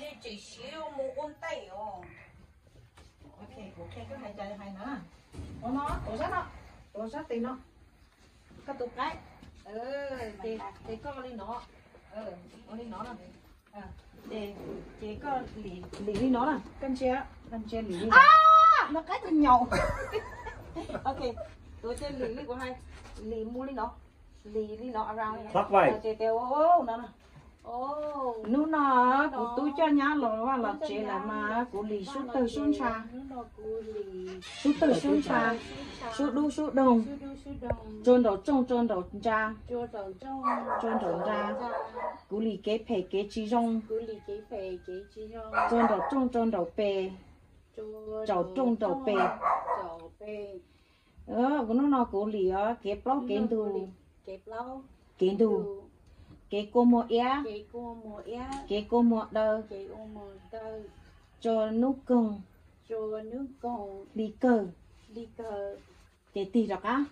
chỉ xíu một ôn tay ồ. Ok, cái hai trái hai nữa. Nó tổ sát tí nó. Cái tục cái. Thì có đi nó. Đi nó nè. Thì có lì đi nó nè. Căn che lì đi. Nó cái con nhậu. Ok, tôi chơi lì của hai. Lì mua đi nó. Lì đi nó around. Thoát vậy. Nó nè. Nó nó của tôi cho nhá là chế là mà của lì suốt từ xuân trà suốt từ xuân trà suốt đu suốt đồng trôn đầu trà trôn đầu ra của lì kế phê kế chi rong trôn đầu pê chậu trôn đầu pê của nó của lì á kế bao kế đu cái cô mua é cái cô mua đơ cho nước cồn đi cờ cái tì rồi á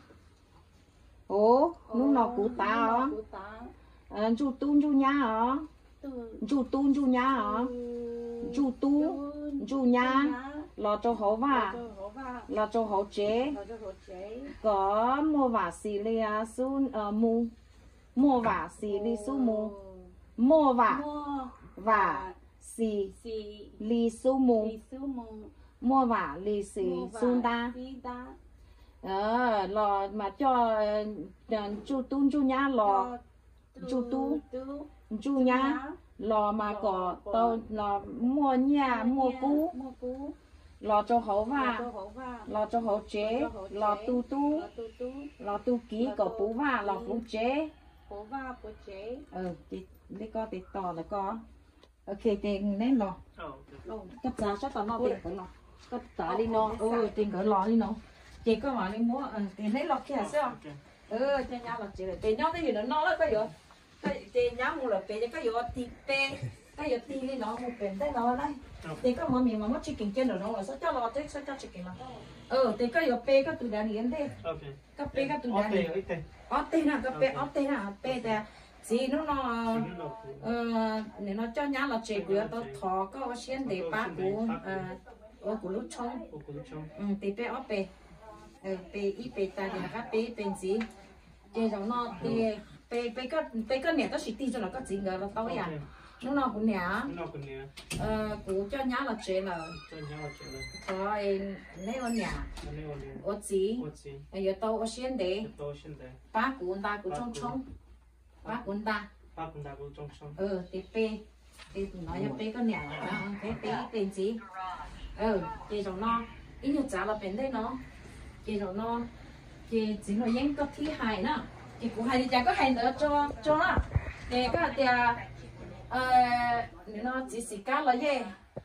nước nào của ta á chú tu chú nhá hả chú tu chú nhá hả chú tu chú nhá lo cho hổ va lo cho hổ chế có mua vả xì lia sun mu mua vả xì li su mu mua vả xì li su mu mua vả li xì sun ta lò mà cho chú tu chú nhá lò chú tu chú nhá lò mà có tao lò mua nhà mua cú lò cho hậu va lò cho hậu chế lò tu ký có bú va lò bú chế thì lấy co thì tỏ là co ok tiền nén lò cấp giá cho tao nó tiền cỡ lò cấp giá đi nó tiền cỡ lò đi nó chị có mà đi mua tiền lấy lò kia sao cho nhau là chị tiền nhau cái gì nó là cái gì cái tiền nhau mua là tiền cái gì thì cái gì thì đi nó mua tiền tới nó đây tiền có mà mình mà mất chicken trên rồi nó là sao cho lò tới sao cho chicken mà tiền cái gì cái tụi đàn điên thế cái tụi đàn tiền nào cái tiền là chỉ nó nếu nó cho nhau là chị bữa tao thọ có xuyên để ba của lúc trong thì ít ta thì các bên gì thì rồi nó thì cái này tao chỉ tin cho nó có gì nữa là tao à nó cũng nè của cho nhau là chị là thôi lấy con nhà ở gì giờ tao ở xuyên để ba của ta của trong ba của ta của trong thì nói cho con nè cái bên gì thì rồi nó ít nhất trả là bên đây nó thì rồi nó thì chỉ là những cái thứ hai nữa thì cũng hay thì chả có hay nữa cho nó thì cái thì nó chỉ cá là gì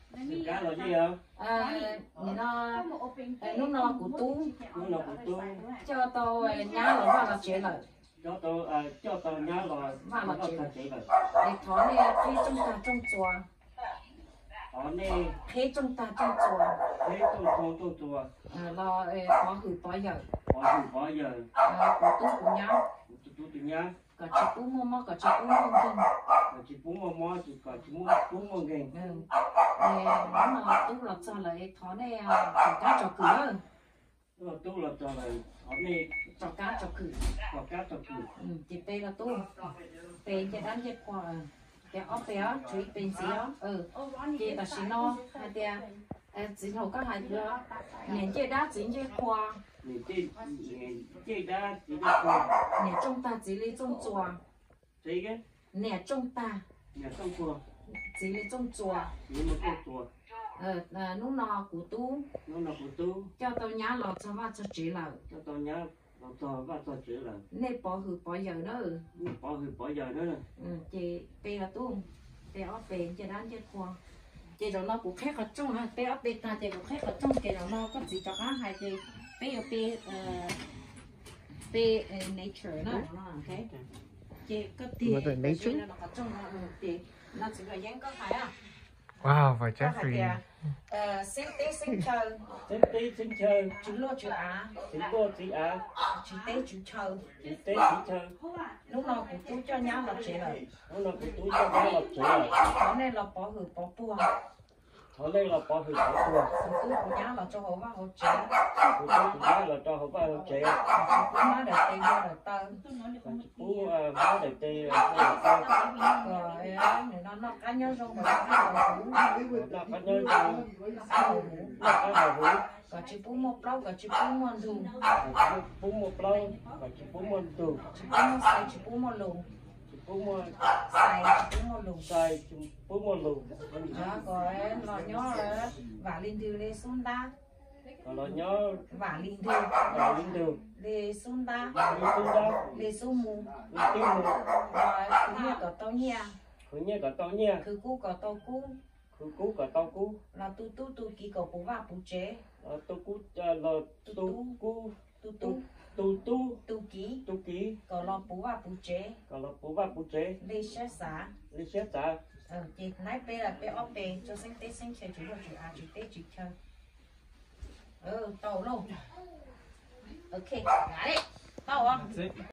nó lúc nó của tú cho tôi nhá là chuyện rồi cho tao nhá là để thỏ này khi chúng ta trong chùa thế chúng ta trong chùa là có hử bao giờ của tú của nhá có chị tú mua có chị tú mua không kình nó mà tú là cho lại thỏ này cá trò cửa tú là cho lại thỏ này cho cá trò cửa chị pe là tú pe cho đánh chết qua cái ốc pe á chuối bên gì á chị là xí nó hay là chỉ hầu các hai đứa nền chơi đá chỉ chơi qua chơi đá chỉ qua nền trong ta chỉ lấy trong chùa nền trong ta chỉ lấy trong chùa lúc nào của tú cho tao nhá lọt cho vào cho chị là nên bỏ hử bỏ giờ nữa chị pe là tú pe ốc pe chơi đá chơi qua chị rồi nó cũng khác ở trong ha bé ấp bé ta chị cũng khác ở trong chị rồi nó có gì cho cá hay chị bé nature đó ok chị có tiền nature nó ở trong chị nó chỉ là dán có phải à Wow, và Jeffrey. Sinh chờ xin chơi chú lo chú á chị cô chị à chú tế chú chờ chị tế chị chơi lúc nào cũng tú cho nhau là chị rồi nó là cái túi cho nó là chị rồi có nên là bỏ hử bỏ bùa họ đây là bỏ hủy bỏ tua tú của nhau là cho họ vào họ chế của tôi cũng nói là cho họ vào họ chế chú nói để tiền vô để tơ chú nói để tê hay là rồi nó cá nhân xong rồi nó cũng nó có nơi nó có hủ còn chị bún một lâu còn chị bún một dù bún một lâu và chị bún một tù chị bún một xài chị bún một lùng chị bún một xài chị bún một lùng xài chị bún một lù đó rồi nó nhớ và linh thư lê xuân ta còn nó nhớ và linh thư là linh đường lê xuân ta linh đường đó lê xuân mù linh tiếng mù rồi cứ nghe có tao nha cứ nhớ cả tao nha cứ cú có tao cú cứ cú cả tao cú là tu ký có bố và bố chế tôi cú là tôi cú tu ký tu ký có lo bố và bố chế còn là bố ba bố chế lê xét xã lý xét xã chị nãy bé là bé ốp bé cho sinh tết sinh chơi chú rồi chú à chú tết chú chơi tàu luôn ok got it tàu không